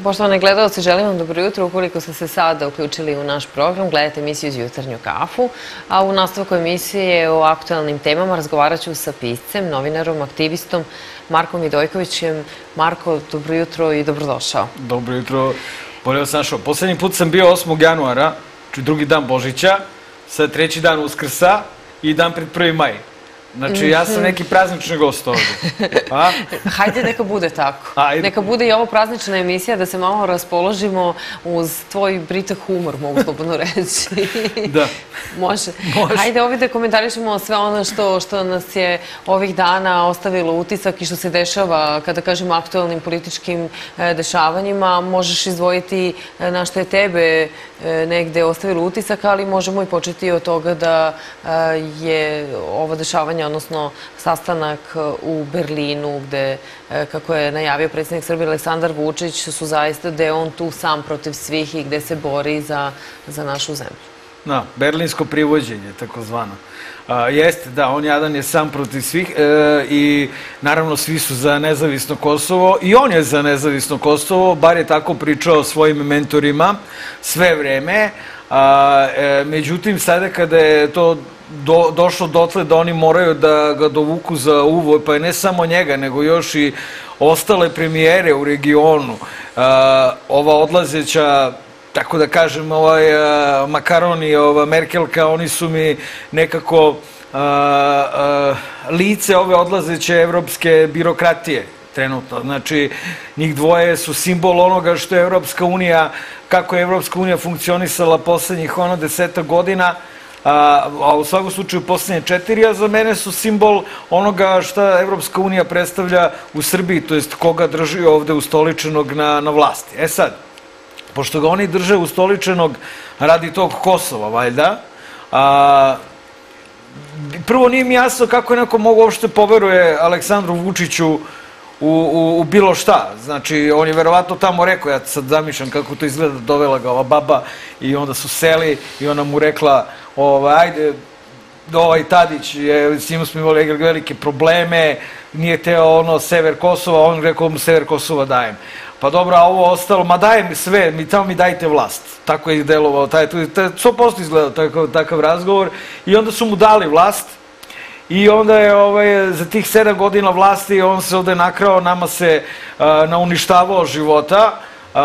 Poštovani gledalci, želim vam dobro jutro. Ukoliko ste se sada uključili u naš program, gledajte emisiju iz Jutarnju kafu, a u nastavku emisije o aktualnim temama razgovarat ću sa piscem, novinarom, aktivistom Markom Vidojkovićem. Marko, dobro jutro i dobrodošao. Dobro jutro, bolje vas našao. Poslednji put sam bio 8. januara, drugi dan Božića, sad treći dan Uskrsa i dan pred 1. maj. Znači, ja sam neki praznični gost ovde. Hajde, neka bude tako. Neka bude i ovo praznična emisija, da se malo raspoložimo uz tvoj britak humor, mogu slobodno reći. Da. Može. Hajde ovdje da komentarišemo sve ono što nas je ovih dana ostavilo utisak i što se dešava, kada kažemo aktualnim političkim dešavanjima. Možeš izdvojiti na što je tebe negde ostavilo utisak, ali možemo i početi od toga da je ovo dešavanje, odnosno sastanak u Berlinu, gde, kako je najavio predsjednik Srbije Aleksandar Vučić, su zaista da je on tu sam protiv svih i gde se bori za našu zemlju. Da, berlinsko privođenje, takozvano. Jeste, da, on jadan je sam protiv svih i naravno svi su za nezavisno Kosovo i on je za nezavisno Kosovo, bar je tako pričao svojim mentorima sve vreme. Međutim, sada kada je to došlo dotle da oni moraju da ga dovuku za uvo, pa je ne samo njega, nego još i ostale premijere u regionu, ova odlazeća, tako da kažem, Makaron i Merkelka, oni su mi nekako lice ove odlazeće evropske birokratije trenutno. Znači, njih dvoje su simbol onoga što je Evropska unija, kako je Evropska unija funkcionisala poslednjih 10 godina, a u svakom slučaju poslednje 4, a za mene su simbol onoga što Evropska unija predstavlja u Srbiji, to jest koga drži ovde ustoličenog na vlasti. E sad, pošto ga oni drže ustoličenog radi tog Kosova, valjda, prvo nije mi jasno kako je neko mogu uopšte poveruje Aleksandru Vučiću u bilo šta. Znači, on je verovatno tamo rekao, ja sad zamišljam kako to izgleda, dovela ga ova baba i onda su seli i ona mu rekla, ajde, ovaj Tadić, s njim smo imali velike probleme, nije teo sever Kosova, on rekao mu sever Kosova dajem. Pa dobro, a ovo ostalo, ma dajem sve, tamo mi dajte vlast. Tako je delovao, 100% izgledao takav razgovor i onda su mu dali vlast. I onda je za tih 7 godina vlasti on se ovde nakrao, nama se nauništavao života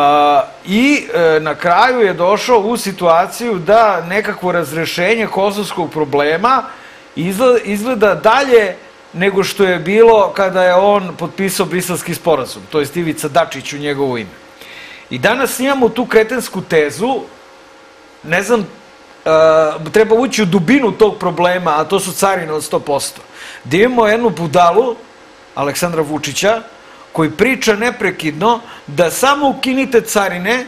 i na kraju je došao u situaciju da nekakvo razrešenje kosovskog problema izgleda dalje nego što je bilo kada je on potpisao Briselski sporazum, to je Ivica Dačić u njegovo ime. I danas imamo tu kretensku tezu, ne znam, treba ući u dubinu tog problema, a to su carine od 100%. Da imamo jednu budalu, Aleksandra Vučića, koji priča neprekidno da samo ukinite carine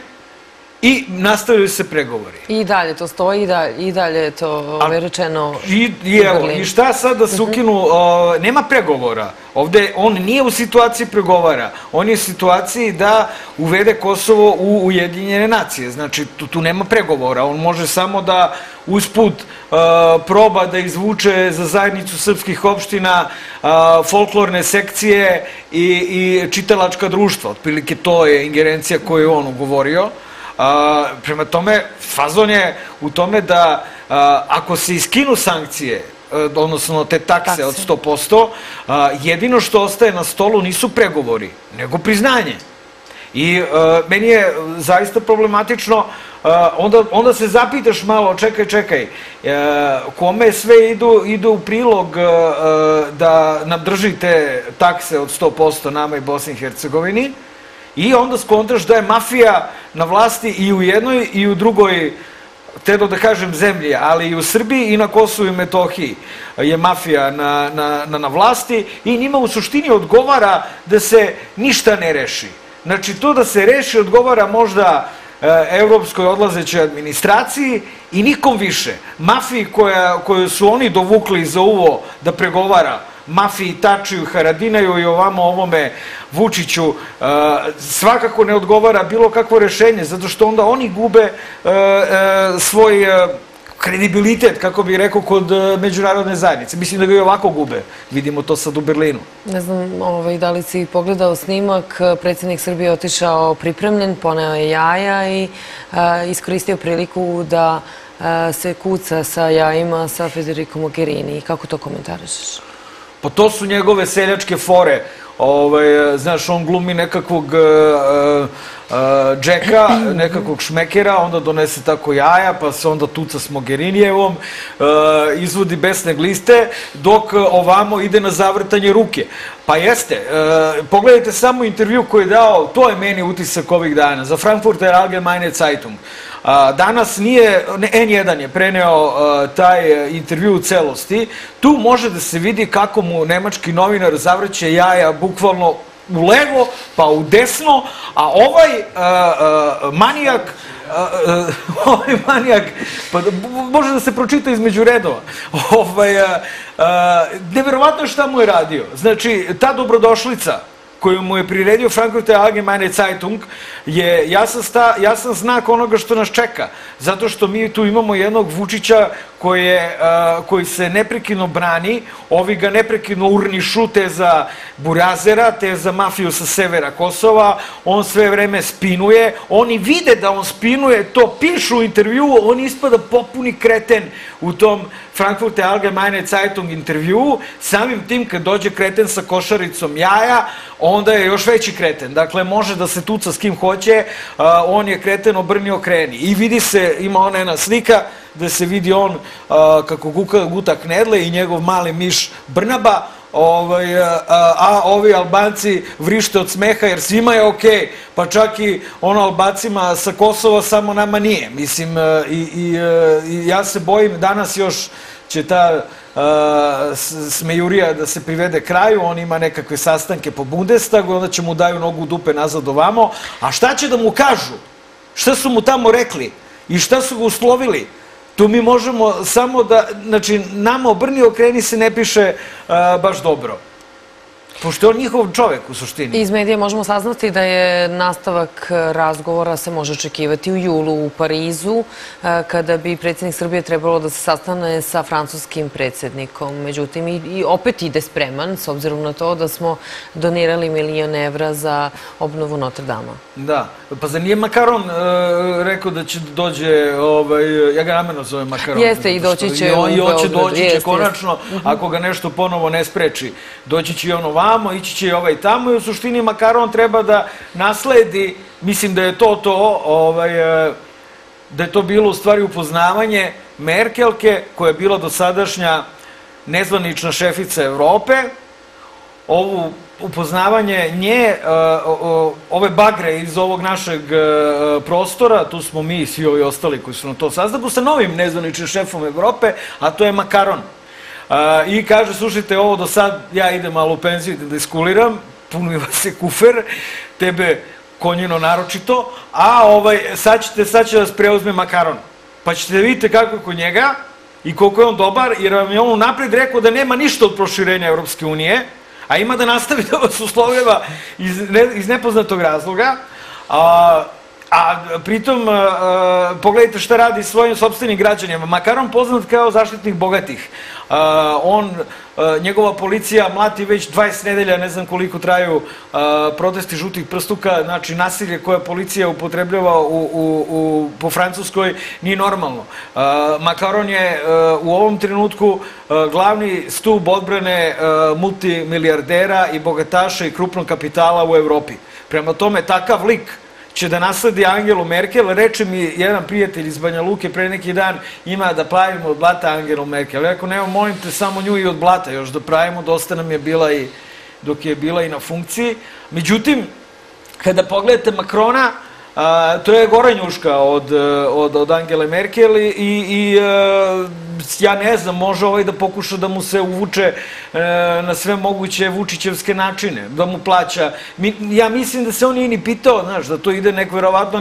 i nastavljaju se pregovori. I dalje to stoji, i dalje je to rečeno u Berlinu. I šta sad da se ukinu? Nema pregovora. Ovde on nije u situaciji pregovara. On je u situaciji da uvede Kosovo u Ujedinjene nacije. Znači, tu nema pregovora. On može samo da usput proba da izvuče za zajednicu srpskih opština folklorne sekcije i čitalačka društva. Otprilike to je ingerencija koju je on ugovorio. Prema tome, fazon je u tome da ako se iskinu sankcije, odnosno te takse od 100%, jedino što ostaje na stolu nisu pregovori, nego priznanje. I meni je zaista problematično, onda se zapitaš malo, čekaj, kome sve idu u prilog da nam drži te takse od 100% nama i Bosni i Hercegovini, i onda skontraš da je mafija na vlasti i u jednoj i u drugoj, hteo da kažem, zemlji, ali i u Srbiji i na Kosovu i Metohiji je mafija na vlasti i njima u suštini odgovara da se ništa ne reši. Znači, to da se reši odgovara možda evropskoj odlazećoj administraciji i nikom više. Mafiji koju su oni dovukli za uvo da pregovara, mafiji Tačiju, Haradinaju i ovome Vučiću, svakako ne odgovara bilo kakvo rešenje, zato što onda oni gube svoj kredibilitet, kako bih rekao, kod međunarodne zajednice. Mislim da ga i ovako gube. Vidimo to sad u Berlinu. Ne znam da li si pogledao snimak, predsjednik Srbije je otišao pripremljen, poneo je jaja i iskoristio priliku da se kuca sa jajima sa Federico Mogherini. Kako to komentarišeš? Pa to su njegove seljačke fore. Znaš, on glumi nekakvog džeka, nekakvog šmekera, onda donese tako jaja, pa se onda tuca s Mogherinijevom, izvodi besne gliste, dok ovamo ide na zavrtanje ruke. Pa jeste, pogledajte samo intervju koji je dao, to je meni utisak ovih dana, za Frankfurter Allgemeine Zeitung. Danas nije, N1 je preneo taj intervju u celosti, tu može da se vidi kako mu nemački novinar zavrće jaja bukvalno u levo, pa u desno, a ovaj manijak, pa može da se pročita između redova, neverovatno je šta mu je radio. Znači, ta dobrodošlica koju mu je priredio Frankfurter Allgemeine Zeitung je jasan znak onoga što nas čeka. Zato što mi tu imamo jednog Vučića koji se neprekidno brani, ovi ga neprekidno urnišu, te za burazera, te za mafiju sa severa Kosova, on sve vreme spinuje, oni vide da on spinuje, to pišu u intervju, on ispada popuni kreten u tom Frankfurter Allgemeine Zeitung intervju, samim tim kad dođe kreten sa košaricom jaja, onda je još veći kreten. Dakle, može da se tuca s kim hoće, on je kreten, obrni okreni. I vidi se, ima ona jedna slika, gde se vidi on kako guta knedle i njegov mali miš Brnaba, a ovi Albanci vrište od smeha jer svima je okej, pa čak i Albacima sa Kosova, samo nama nije. Mislim, i ja se bojim, danas još će ta smejurija da se privede kraju, on ima nekakve sastanke po Bundestagu, onda će mu daju nogu u dupe nazad ovamo, a šta će da mu kažu? Šta su mu tamo rekli? I šta su ga uslovili? Tu mi možemo samo da, znači, nama obrni okreni se ne piše baš dobro. Pošto je on njihov čovek u suštini. Iz medija možemo saznati da je nastavak razgovora se može očekivati u julu u Parizu, kada bi predsjednik Srbije trebalo da se sastane sa francuskim predsjednikom. Međutim, i opet ide spreman, s obzirom na to da smo donirali €1.000.000 za obnovu Notre Dama. Da, pa za nije Makaron rekao da će dođe, ja ga namerno zovem Makaron. Jeste, i doći će u Beograd. Doći će konačno, ako ga nešto ponovo ne spreči. Doći će i on ovamo, ići će i ovaj tamo i u suštini Makaron treba da nasledi, mislim da je da je to bilo u stvari upoznavanje Merkelke, koja je bila dosadašnja nezvanična šefica Evrope, ovo upoznavanje nje, ove bagre iz ovog našeg prostora, tu smo mi i svi ovi ostali koji su na to sastanku, sa novim nezvaničnim šefom Evrope, a to je Makaron. I kaže, slušajte, ovo do sad, ja idem malo u penziju da iskuliram, punila se kufer, tebe konjino naročito, a sad će vas preuzme Makaron. Pa ćete vidite kako je kod njega i koliko je on dobar, jer vam je on napred rekao da nema ništa od proširenja Evropske unije, a ima da nastavi da vas uslovljava iz nepoznatog razloga, a pritom pogledajte šta radi svojim sopstvenim građanima. Makaron poznat kao zaštitnik bogatih. Njegova policija mlati već 20 nedelja, ne znam koliko traju protesti žutih prstuka, znači nasilje koje policija upotrebljava po Francuskoj nije normalno. Makaron je u ovom trenutku glavni stub odbrane multimilijardera i bogataša i krupnog kapitala u Evropi. Prema tome, takav lik će da nasledi Angelu Merkel. Reče mi jedan prijatelj iz Banja Luke pre neki dan, ima da pravimo od blata Angelu Merkel. Rekao, nemo, molim te, samo nju i od blata još da pravimo, dosta nam je bila i dok je bila i na funkciji. Međutim, kada pogledate Makrona, to je gora njuška od Angele Merkel i ja ne znam, može da pokuša da mu se uvuče na sve moguće vučićevske načine, da mu plaća. Ja mislim da se on nije ni pitao, znaš, da to ide verovatno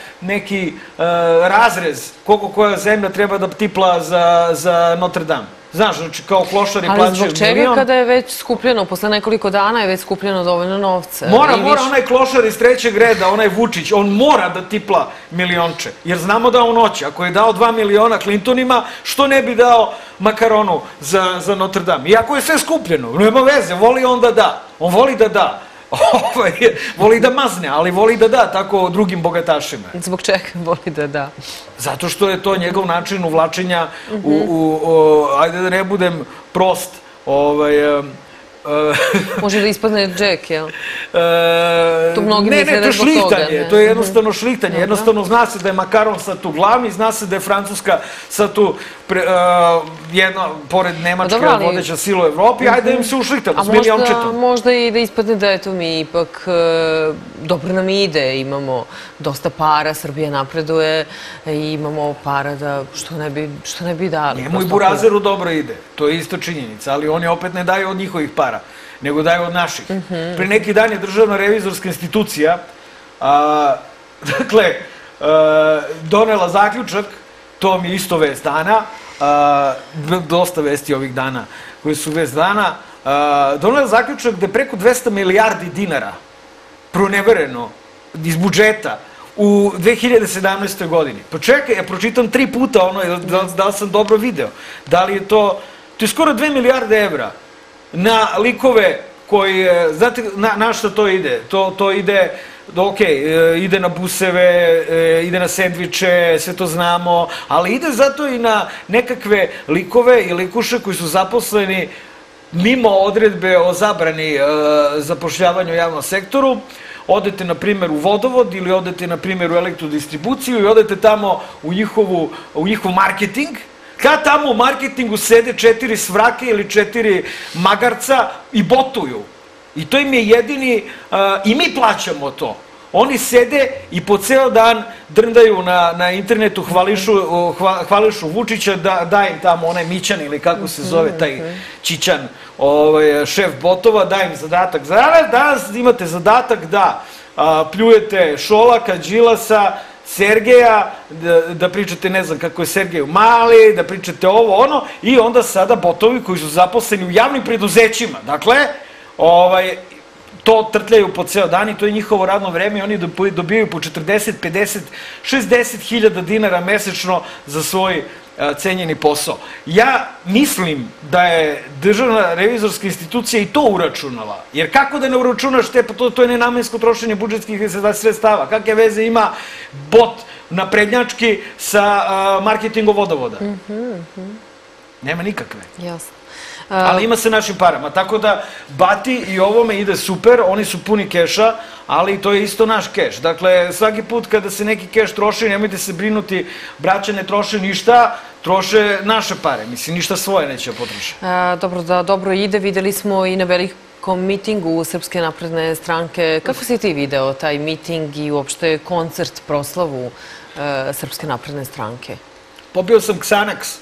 neki razrez koliko koja zemlja treba da tipla za Notre Dame. Znaš, znači kao klošari plaćaju ali zbog čega kada je već skupljeno, posle nekoliko dana je već skupljeno dovoljno novca? Mora onaj klošar iz trećeg reda, onaj Vučić, on mora da tipla milionče, jer znamo da on hoće. Ako je dao 2 miliona Clintonima, što ne bi dao makaronu za Notre Dame? Iako je sve skupljeno, nema veze, voli on da da. On voli da da. Voli da mazne, ali voli da da tako drugim bogatašima. Zbog čega voli da da? Zato što je to njegov način uvlačenja ajde da ne budem prost, može da ispadne Jack, jel? Ne, to je šlihtanje, to je jednostavno šlihtanje. Jednostavno zna se da je makaron sad tu glavni, zna se da je Francuska sad tu jedna, pored Nemačke, vodeća sila u Evropi, ajde da im se ušlihtamo s miliončetom. A možda i da ispadne da eto mi ipak dobro nam ide, imamo dosta para, Srbija napreduje i imamo para da što ne bi dali. Njemu i Burazeru dobro ide, to je isto činjenica, ali oni opet ne daju od njihovih para, nego daju od naših. Pre neki dan je Državna revizorska institucija dakle, donela zaključak, to mi je isto vest dana, dosta vesti ovih dana koji su vest dana, donela zaključak da je preko 200 milijardi dinara pronevereno iz budžeta u 2017. godini. Pa čekaj, ja pročitam 3 puta ono, da li sam dobro video. Da li je to je skoro 2 milijarde evra na likove koji, znate na što to ide? To ide, ide na buseve, ide na sendviče, sve to znamo, ali ide zato i na nekakve likove i likuše koji su zaposleni mimo odredbe o zabrani zapošljavanja u javnom sektoru. Odete, na primjer, u vodovod ili odete, na primjer, u elektrodistribuciju i odete tamo u njihov marketing. Kad tamo u marketingu sede 4 svrake ili 4 magarca i botuju. I to im je jedini, i mi plaćamo to. Oni sede i po ceo dan drndaju na internetu, hvališu Vučića, da im tamo onaj Mićan ili kako se zove taj Čićan, šef botova, da im zadatak. Danas imate zadatak da pljujete Šolaka, Đilasa, Sergeja, da pričate, ne znam kako je Sergej Mali, da pričate ovo, ono, i onda sada botovi koji su zaposleni u javnim preduzećima. Dakle, to trtljaju po ceo dan i to je njihovo radno vreme i oni dobijaju po 40, 50, 60 hiljada dinara mesečno za svoj cenjeni posao. Ja mislim da je Državna revizorska institucija i to uračunala. Jer kako da ne uračunaš te, pa to je nenamensko trošenje budžetskih sredstava. Kakve veze ima bot naprednjački sa marketingom vodovoda? Nema nikakve. Jasno. Ali ima se našim parama, tako da Bati i ovome ide super, oni su puni keša, ali to je isto naš keš. Dakle, svaki put kada se neki keš troši, nemojte se brinuti, braća ne troše ništa, troše naše pare, mislim, ništa svoje neće potroši. Dobro, da dobro ide, videli smo i na velikom mitingu Srpske napredne stranke. Kako si ti video taj miting i uopšte koncert, proslavu Srpske napredne stranke? Popio sam Xanax.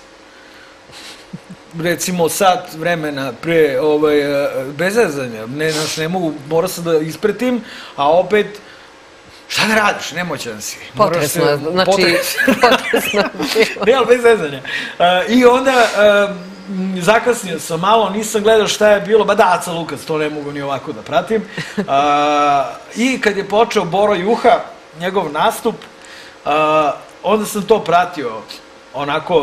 Recimo sat vremena pre bez zezanja, ne mogu, mora se da ispretim, a opet šta da radiš, nemoćan si. Potresno je, znači potresno je. Ne, ali bez zezanja. I onda zakasnio sam malo, nisam gledao šta je bilo, ba da, Aca Lukac, to ne mogu ni ovako da pratim. I kad je počeo Boro Juha, njegov nastup, onda sam to pratio onako.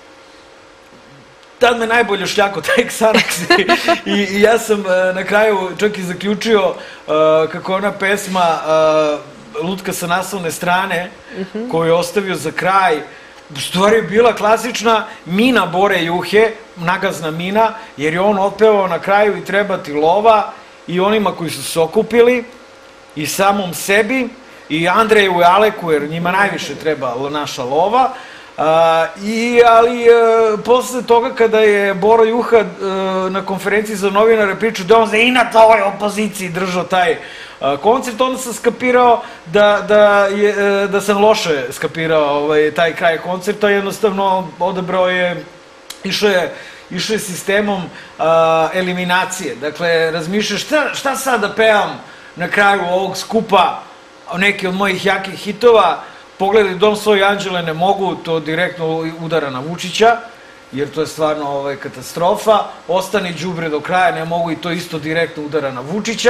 Tad me najbolje šljako taj Xanax i ja sam na kraju čak i zaključio kako ona pesma Lutka sa naslovne strane koju je ostavio za kraj, u stvari bila klasična mina Bore Juhe, nagazna mina, jer je on otpevao na kraju i treba ti lova i onima koji su se okupili i samom sebi i Andreju i Aleku, jer njima najviše treba naša lova. Ali posle toga kada je Boro Juha na konferenciji za novinare pričao da on za inat ovoj opoziciji držao taj koncert, onda sam skapirao da sam loše skapirao taj kraj koncerta, jednostavno odabrao je, išao je sistemom eliminacije. Dakle, razmišljaš šta sad da pevam na kraju ovog skupa, neki od mojih jakih hitova. Pogledaj Dom svoje Anđele ne mogu, to direktno udara na Vučića jer to je stvarno katastrofa. Ostani đubre do kraja, ne mogu i to isto direktno udara na Vučića.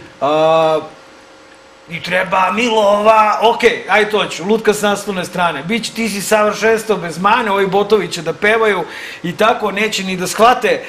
I treba Milova, okej, aj to ću, lutka s naslovne strane. Biće, ti si savršenstvo bez mane, ovi botovi će da pevaju i tako, neće ni da shvate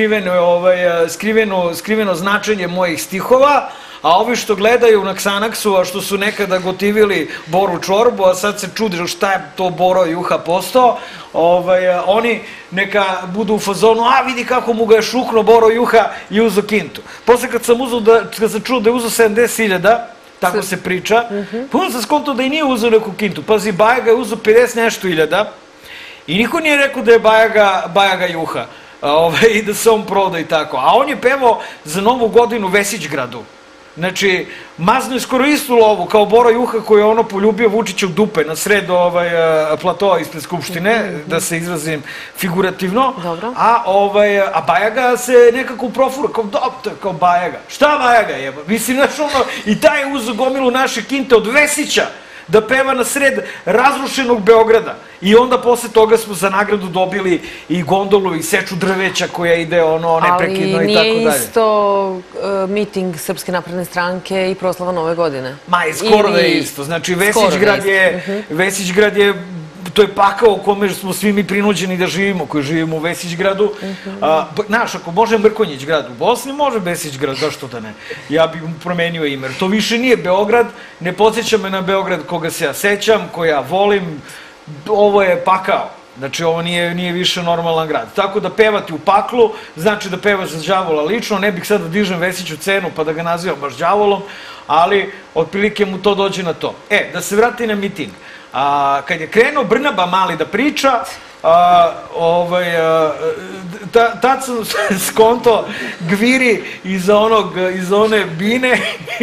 skriveno značenje mojih stihova, a ovi što gledaju na Xanaxu, a što su nekada gotivili Boru Čorbu, a sad se čude šta je to Boro Juha postao, oni neka budu u fazonu, a vidi kako mu ga je šukno Boro Juha i uzo kintu. Posle kad sam čuo da je uzo 70.000, tako se priča, pa onda sam skonto da i nije uzeo neku kintu. Pazi, Bajaga je uzeo 50 nešto hiljada i niko nije rekao da je Bajaga Juha i da se on proda i tako. A on je pevao za Novu godinu Vesićgradu. Znači, mazno je skoro istu lovu kao Boro Juha koji je ono poljubio Vučićev dupe na sred platoa ispred Skupštine, da se izrazim figurativno. A Bajaga se nekako profura, kao Bajaga. Šta Bajaga je? Mislim, znaš ono, i taj je uzeo gomilu naše kinte od Vesića da peva na sred razrušenog Beograda. I onda posle toga smo za nagradu dobili i gondolu i seču drveća koja ide neprekidno i tako dalje. Ali nije isto miting Srpske napredne stranke i proslava Nove godine. Ma, skoro da je isto. Znači, Vesićgrad je, to je pakao u kome smo svi mi prinuđeni da živimo, koji živimo u Vesićgradu. Znaš, ako može Mrkonjić grad u Bosni, može Vesićgrad, zašto da ne? Ja bih mu promenio ime. To više nije Beograd, ne podsjeća me na Beograd koga se ja sećam, koja ja volim. Ovo je pakao. Znači, ovo nije više normalan grad. Tako da pevati u paklu, znači da pevaš za đavola lično, ne bih sad da dižem Vesiću cenu pa da ga nazivam baš đavolom, ali otprilike mu to dođe na to. Da se vrati na miting. Kad je krenuo Brnaba Mali da priča, tad sam skonto gviri iz one bine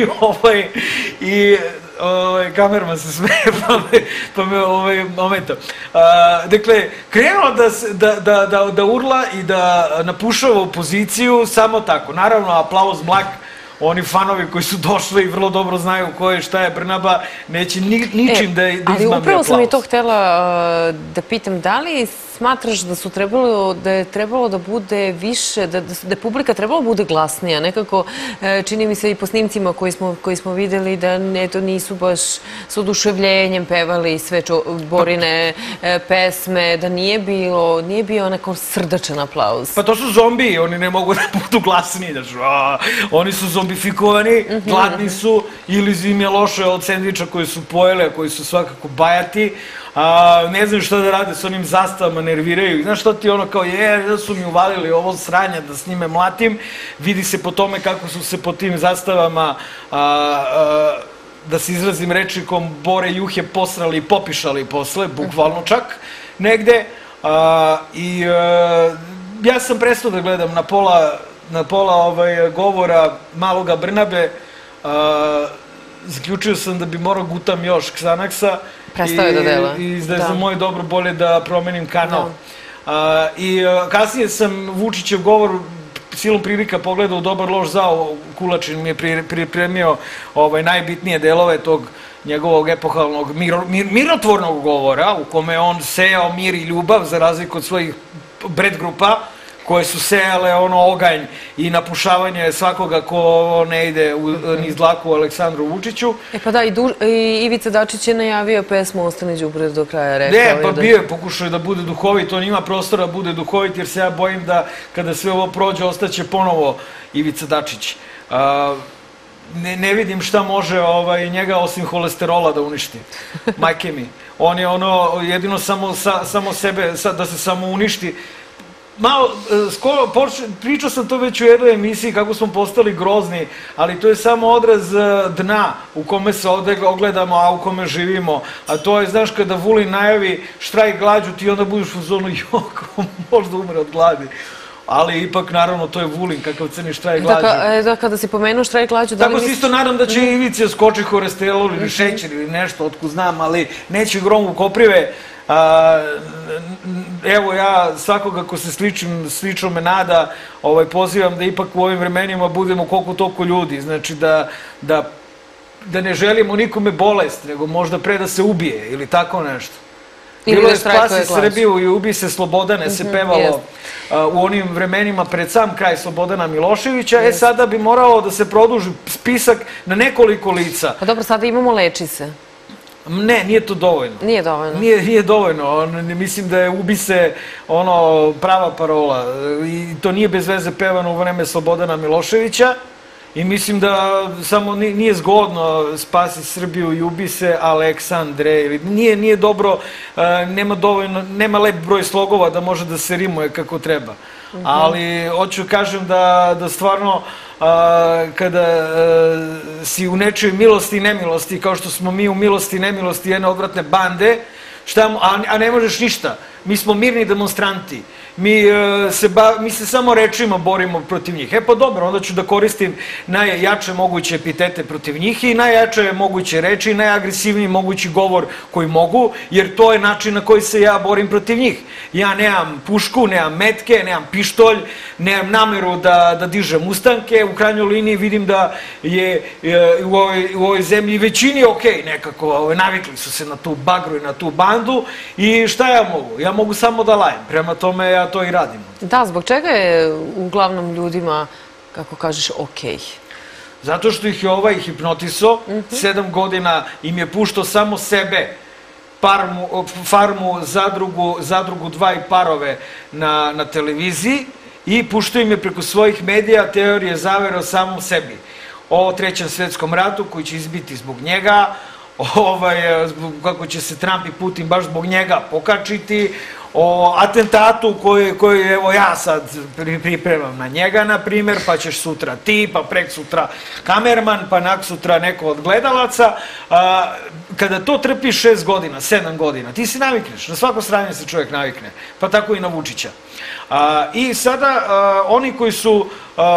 i kamerman se smeje pa me ometa. Dakle, krenuo da urla i da napušava opoziciju samo tako. Naravno, aplauz mlak. Oni fanovi koji su došli i vrlo dobro znaju ko je, šta je Brnaba, neće ničim da izmami aplauz. Ali upravo sam i to htela da pitam, da li smatraš da je trebalo da bude više, da je publika trebalo da bude glasnija? Nekako čini mi se i po snimcima koji smo videli da nisu baš s oduševljenjem pevali sve Borine pesme, da nije bio neko srdačan aplauz. Pa to su zombiji, oni ne mogu da budu glasniji. Oni su zombifikovani, gladni su, ili im je loše od sendviča koje su pojele, koji su svakako bajati. Ne znaju šta da rade s onim zastavama, nerviraju. Znaš šta ti ono kao, da su mi uvalili ovo sranje da s njime mlatim. Vidi se po tome kako su se po tim zastavama, da se izrazim rečnikom, Bore Juhe posrali i popišali posle, bukvalno čak, negde. I ja sam prestao da gledam na pola govora maloga Brnabe. Zaključio sam da bi morao gutam još Xanaxa. Prestao je da dela. I da je za moje dobro bolje da promenim kanal. I kasnije sam Vučićev govor silom prilika pogledao Dobar loš zao, Kulačin mi je pripremio najbitnije delove tog njegovog epohalnog mirotvornog govora u kome on sejao mir i ljubav za razliku od svojih bred grupa koje su sejale oganj i napušavanje svakoga ko ne ide niz dlaku Aleksandru Vučiću. Pa da, i Ivica Dačić je najavio pesmu Ostani đubre do kraja, rekao. Ne, pa bio je pokušao da bude duhovit, on ima prostora da bude duhovit, jer se ja bojim da kada sve ovo prođe, ostaće ponovo Ivica Dačić. Ne vidim šta može njega osim holesterola da uništi. Majke mi. On je jedino samo sebe, da se samo uništi. Malo, pričao sam to već u jednoj emisiji kako smo postali grozni, ali to je samo odraz dna u kome se ogledamo, a u kome živimo. A to je, znaš, kada Vulin najavi štrajk glađu, ti onda budiš u zonu, joko, možda umre od gladi. Ali ipak, naravno, to je Vulin, kakav crni štrajk glađu. Da, kada si pomenuo štrajk glađu... Tako se isto nadam da će Ivici skoči holesterol ili šećer ili nešto, otkud znam, ali neće grom u koprive. Evo, ja svakoga ko se slično me nada, pozivam da ipak u ovim vremenima budemo koliko toliko ljudi. Znači da ne želimo nikome bolest, nego možda pre da se ubije ili tako nešto. Bilo je Spasi Srbiju i ubi se Slobodane se pevalo u onim vremenima pred sam kraj Slobodana Miloševića. Sada bi moralo da se produži spisak na nekoliko lica. Pa dobro, sada imamo Leči se. Ne, nije to dovoljno. Nije dovoljno? Nije dovoljno. Mislim da je ubi se prava parola. I to nije bez veze pevano u vreme Slobodana Miloševića. I mislim da samo nije zgodno Spasi Srbiju i ubi se Aleksandre. Nije dobro, nema lep broj slogova da može da se rimuje kako treba. Ali hoću kažem da stvarno kada si u nečoj milosti i nemilosti, kao što smo mi u milosti i nemilosti jedne odvratne bande, a ne možeš ništa. Mi smo mirni demonstranti. Mi se samo rečima borimo protiv njih. Pa dobro, onda ću da koristim najjače moguće epitete protiv njih i najjače moguće reči i najagresivniji mogući govor koji mogu, jer to je način na koji se ja borim protiv njih. Ja nemam pušku, nemam metke, nemam pištolj, nemam nameru da dižem ustanke. U krajnjoj liniji vidim da je u ovoj zemlji većini okej nekako, navikli su se na tu bagru i na tu bandu i šta ja mogu? Ja mogu samo da lajem. Prema tome ja to i radim. Da, zbog čega je uglavnom ljudima, kako kažeš, okej? Zato što ih je ovaj hipnotisao, 7 godina im je puštao samo sebe, Farmu, Zadrugu 2 i Parove na televiziji i puštao im je preko svojih medija teorije zavere o samom sebi. O Trećem svetskom ratu koji će izbiti zbog njega, kako će se Trump i Putin baš zbog njega pokačiti, o atentatu koji evo ja sad pripremam na njega, na primjer, pa ćeš sutra ti, pa prek sutra kamerman, pa nak sutra neko od gledalaca. Kada to trpiš 6 godina, 7 godina, ti se navikneš, na svako stranje se čovjek navikne, pa tako i na Vučića. I sada oni koji su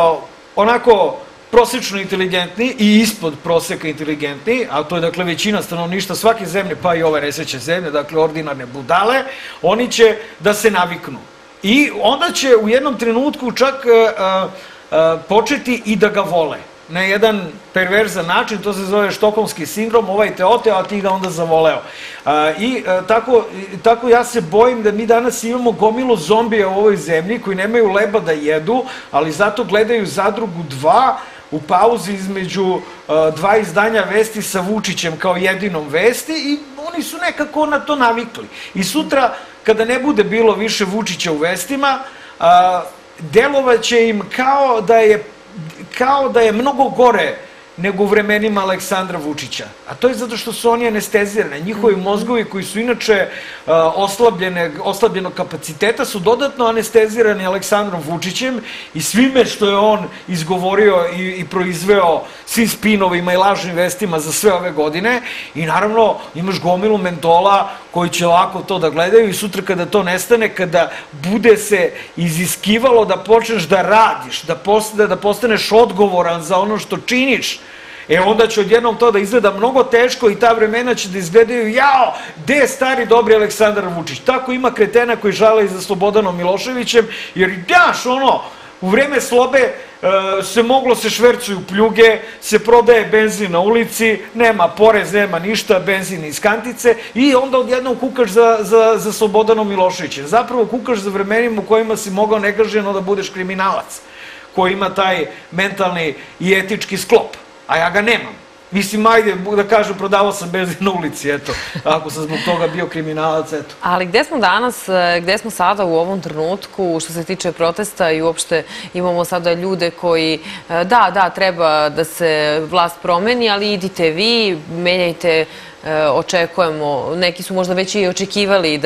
onako prosečno inteligentni i ispod proseka inteligentni, a to je dakle većina stanovništva svake zemlje, pa i ove nesrećne zemlje, dakle ordinarne budale, oni će da se naviknu. I onda će u jednom trenutku čak početi i da ga vole. Na jedan perverzan način, to se zove štokholmski sindrom, ovaj te oteo, a ti ga onda zavoleo. I tako ja se bojim da mi danas imamo gomilu zombija u ovoj zemlji koji nemaju leba da jedu, ali zato gledaju Zadrugu 2 u pauzi između 2 izdanja vesti sa Vučićem kao jedinom vesti i oni su nekako na to navikli. I sutra, kada ne bude bilo više Vučića u vestima, delovaće im kao da je mnogo gore nego u vremenima Aleksandra Vučića. A to je zato što su oni anestezirani. Njihovi mozgovi koji su inače oslabljenog kapaciteta su dodatno anestezirani Aleksandrom Vučićem i svime što je on izgovorio i proizveo svim spinovima i lažnim vestima za sve ove godine. I naravno imaš gomilu mentola koji će ovako to da gledaju i sutra kada to nestane, kada bude se iziskivalo da počneš da radiš, da postaneš odgovoran za ono što činiš, onda će odjednom to da izgleda mnogo teško i ta vremena će da izgledaju, jao, gde je stari dobri Aleksandar Vučić? Tako ima kretena koji žale i za Slobodanom Miloševićem, jer daš u vreme slobe se moglo se švercuju pljuge, se prodaje benzin na ulici, nema porez, nema ništa, benzin iz kantice i onda odjednom kukaš za Slobodanom Miloševićem. Zapravo kukaš za vremenima u kojima si mogao negaženo da budeš kriminalac, koji ima taj mentalni i etički sklop. A ja ga nemam. Mislim, ajde, da kažem, prodavao sam benzin na ulici, eto, ako sam zbog toga bio kriminalac, eto. Ali gde smo danas, gde smo sada u ovom trenutku, što se tiče protesta i uopšte imamo sada ljude koji, da, treba da se vlast promeni, ali idite vi, menjajte, očekujemo, neki su možda već i očekivali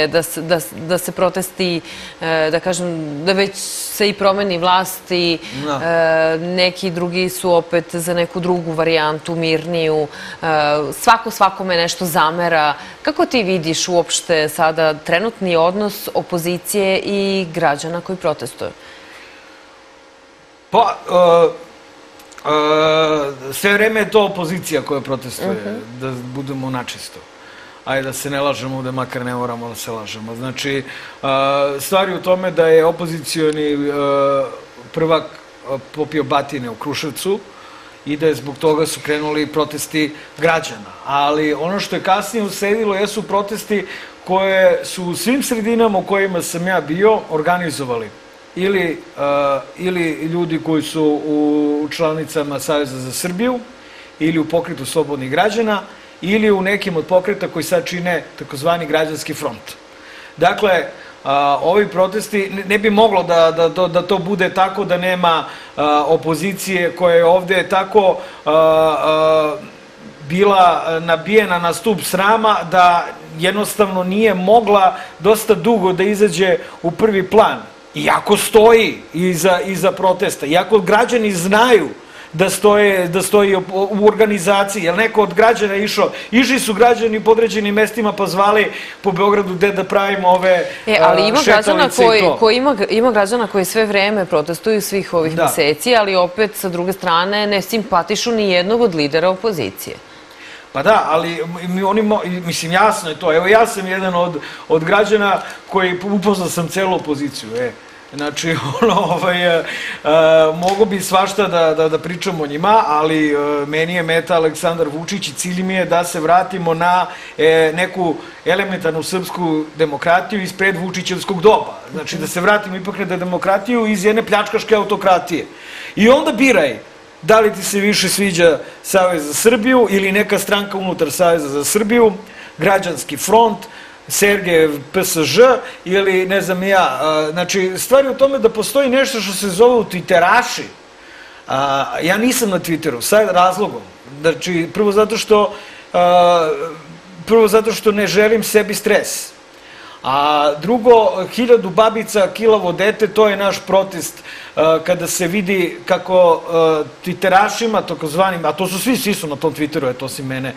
da se protesti, da kažem, da već se i promeni vlast i neki drugi su opet za neku drugu varijantu, mirniju, svako svakome nešto zamera. Kako ti vidiš uopšte sada trenutni odnos opozicije i građana koji protestuju? Pa, sve vreme je to opozicija koja protestuje, da budemo načisto. Ajde da se ne lažemo, da makar ne moramo da se lažemo. Znači, stvar je u tome da je opozicioni prvak popio batine u Kruševcu i da je zbog toga su krenuli protesti građana. Ali ono što je kasnije usledilo jesu protesti koje su u svim sredinama u kojima sam ja bio organizovali ili ljudi koji su u članicama Saveza za Srbiju ili u pokretu slobodnih građana ili u nekim od pokreta koji sad čine takozvani građanski front. Dakle, ovi protesti, ne bi moglo da to bude tako da nema opozicije koja je ovde tako bila nabijena na stub srama da jednostavno nije mogla dosta dugo da izađe u prvi plan. Iako stoji iza protesta, iako građani znaju da stoji u organizaciji, jer neko od građana išao, išli su građani po određenim mestima pa zvali po Beogradu gde da pravimo ove šetalice i to. Ima građana koji sve vreme protestuju svih ovih meseci, ali opet sa druge strane ne simpatišu ni jednog od lidera opozicije. Pa da, ali mislim, jasno je to. Evo, ja sam jedan od građana koji upoznao sam celu opoziciju, Znači, mogu bi svašta da pričam o njima, ali meni je meta Aleksandar Vučić i cilj mi je da se vratimo na neku elementarnu srpsku demokratiju ispred Vučićevskog doba. Znači, da se vratimo ipak na demokratiju iz jedne pljačkaške autokratije. I onda biraj da li ti se više sviđa Savez za Srbiju ili neka stranka unutar Saveza za Srbiju, Građanski front, Sergejev PSG ili ne znam ja. Znači, stvar je u tome da postoji nešto što se zove twitteraši. Ja nisam na Twitteru, sa razlogom. Znači, prvo zato što ne želim sebi stres. A drugo, 1000 babica, kilavo dete, to je naš protest kada se vidi kako twitterašima, takozvanim, a to su svi su na tom Twitteru, to si mene,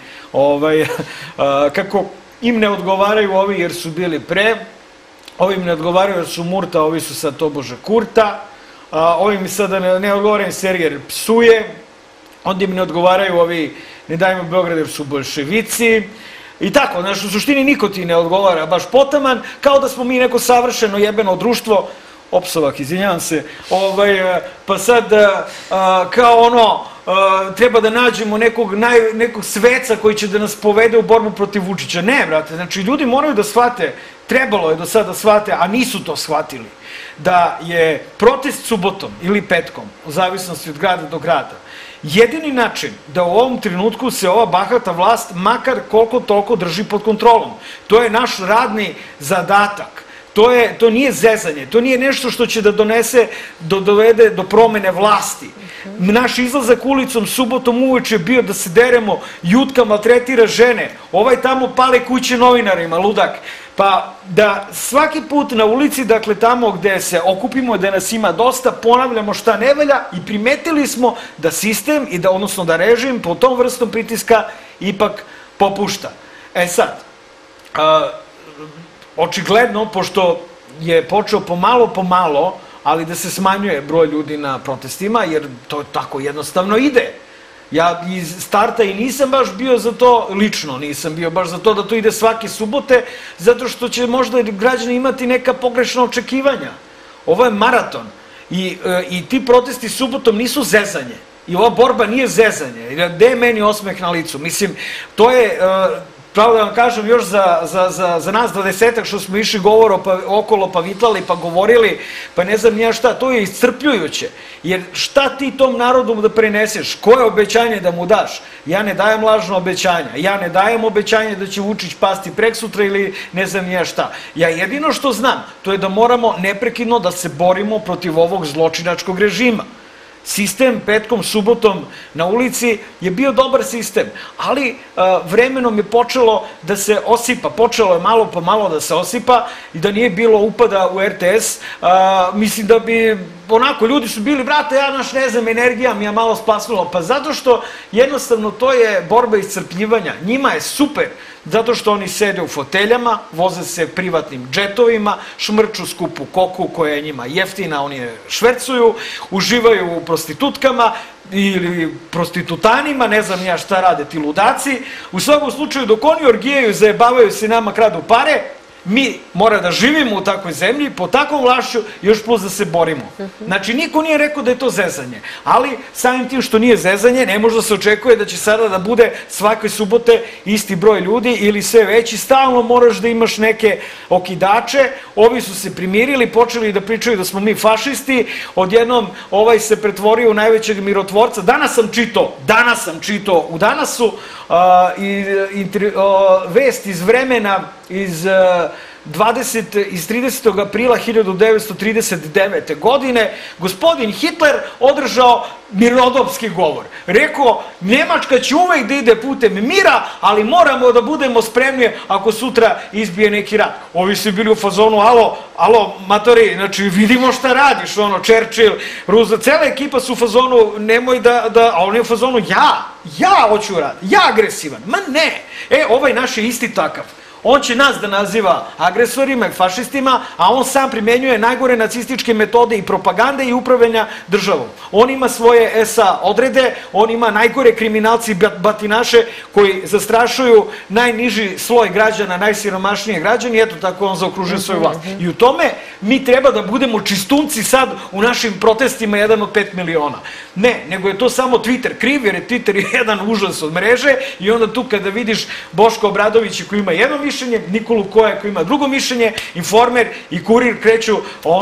kako im ne odgovaraju ovi jer su bili pre, ovi im ne odgovaraju jer su Murta, ovi su sad tobože Kurta, ovi mi sada ne odgovaraju Sergej jer psuje, onda im ne odgovaraju ovi Ne dajmo Beograd jer su bolševici, i tako, znaš, u suštini niko ti ne odgovara baš potaman, kao da smo mi neko savršeno jebeno društvo, opsovak, izvinjavam se, pa sad kao ono, treba da nađemo nekog sveca koji će da nas povede u borbu protiv Vučića. Ne, brate, znači ljudi moraju da shvate, trebalo je do sada da shvate, a nisu to shvatili, da je protest subotom ili petkom, u zavisnosti od grada do grada, jedini način da u ovom trenutku se ova bahata vlast makar koliko toliko drži pod kontrolom. To je naš radni zadatak. To nije zezanje, to nije nešto što će da dovede do promene vlasti. Naš izlazak ulicom subotom uveče je bio da se deremo, Jutka maltretira žene, ovaj tamo pale kuće novinarima, ludak. Pa da svaki put na ulici, dakle tamo gde se okupimo, gde nas ima dosta, ponavljamo šta ne valja i primetili smo da sistem, odnosno da režim po tom vrstom pritiska ipak popušta. E sad, očigledno, pošto je počeo pomalo, ali da se smanjuje broj ljudi na protestima, jer to tako jednostavno ide. Ja iz starta i nisam baš bio za to, lično nisam bio baš za to da to ide svake subote, zato što će možda građani imati neka pogrešna očekivanja. Ovo je maraton i ti protesti subotom nisu zezanje. I ova borba nije zezanje. Gde je meni osmeh na licu? Mislim, to je... Pravo da vam kažem, još za nas 20-ak što smo išli govor okolo, pa vitlali, pa govorili, pa ne znam nija šta, to je iscrpljujuće. Jer šta ti tom narodu da preneseš? Koje obećanje da mu daš? Ja ne dajem lažno obećanja. Ja ne dajem obećanje da će Vučić pasti preksutra ili ne znam nija šta. Ja jedino što znam, to je da moramo neprekidno da se borimo protiv ovog zločinačkog režima. Sistem petkom, subotom na ulici je bio dobar sistem, ali vremenom je počelo da se osipa, počelo je malo po malo da se osipa i da nije bilo upada u RTS, mislim da bi onako ljudi su bili, brate, ja naš ne znam, energija mi je malo splasnula, pa zato što jednostavno to je borba iscrpljivanja, njima je super, zato što oni sede u foteljama, voze se privatnim džetovima, šmrču skupu koku koja je njima jeftina, oni je švercuju, uživaju u prostitutkama ili prostitutanima, ne znam ja šta rade ti ludaci. U svakom slučaju, dok oni orgijaju, zajebavaju se, nama kradu pare, mi mora da živimo u takvoj zemlji, po takvom vlašću, još plus da se borimo. Znači, niko nije rekao da je to zezanje, ali samim tim što nije zezanje, ne može da se očekuje da će sada da bude svake subote isti broj ljudi ili sve veći, stalno moraš da imaš neke okidače, ovi su se primirili, počeli da pričaju da smo mi fašisti, odjednom ovaj se pretvorio u najvećeg mirotvorca. Danas sam čitao u Danasu vest iz vremena iz 30. aprila 1939. godine gospodin Hitler održao mirnodopski govor. Rekao, Njemačka će uvek da ide putem mira, ali moramo da budemo spremni ako sutra izbije neki rat. Ovi su bili u fazonu, alo, matori, znači vidimo šta radiš, Churchill, Roosevelt, cela ekipa su u fazonu, nemoj a on je u fazonu, ja hoću rat, ja agresivan. Ma ne, ovaj naš je isti takav. On će nas da naziva agresorima i fašistima, a on sam primenjuje najgore nacističke metode i propagande i upravljanja državom. On ima svoje SA odrede, on ima najgore kriminalci i batinaše koji zastrašuju najniži sloj građana, najsiromašnije građani, i eto tako on zaokružuje svoju vlast. I u tome mi treba da budemo čistunci sad u našim protestima 1 od 5 miliona. Ne, nego je to samo Twitter kriv, jer je Twitter jedan užas od mreže i onda tu kada vidiš Boško Obradovića koji ima jedno mišljenje, Nikolu Koja koji ima drugo mišljenje, Informer i Kurir kreću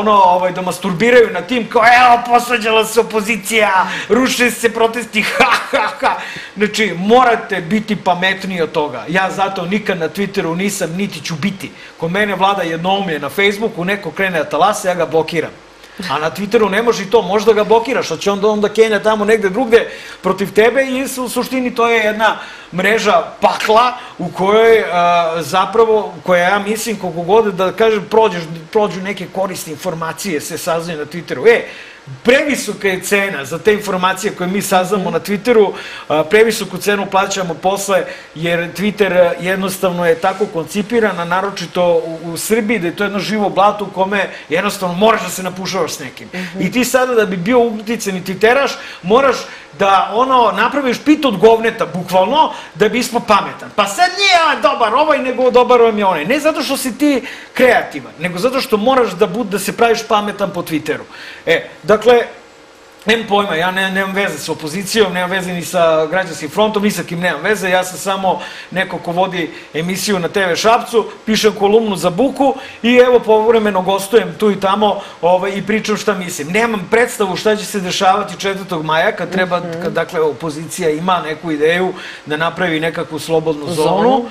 da masturbiraju na tim kao evo posvađala se opozicija, ruše se protesti, ha. Znači, morate biti pametniji od toga. Ja zato nikad na Twitteru nisam, niti ću biti. Kod mene vlada jednoumlje na Facebooku, neko krene atalase, ja ga blokiram. A na Twitteru ne može i to, možda ga blokiraš, a će onda Kenja tamo negde drugde protiv tebe i u suštini to je jedna mreža pakla u kojoj zapravo, koja ja mislim koliko god da kažem prođu neke korisne informacije se saznaju na Twitteru. Previsoka je cena za te informacije koje mi saznamo na Twitteru, previsoku cenu plaćamo posle, jer Twitter jednostavno je tako koncipiran, a naročito u Srbiji, da je to jedno živo blato u kome jednostavno moraš da se napušavaš s nekim. I ti sada da bi bio uticajni twitteraš, moraš da napraviš pit od govneta, bukvalno, da bi ispao pametan. Pa sad nije dobar ovaj, nego dobar vam je onaj. Ne zato što si ti kreativan, nego zato što moraš da se praviš pametan po Twitteru. Dakle, nemam pojma, ja nemam veze sa opozicijom, nemam veze ni sa građanskim frontom, ni sa kim nemam veze, ja sam samo neko ko vodi emisiju na TV Šapcu, pišem kolumnu za Buku i evo povremeno gostujem tu i tamo i pričam šta mislim. Nemam predstavu šta će se dešavati 4. maja kad treba, dakle, opozicija ima neku ideju da napravi nekakvu slobodnu zonu.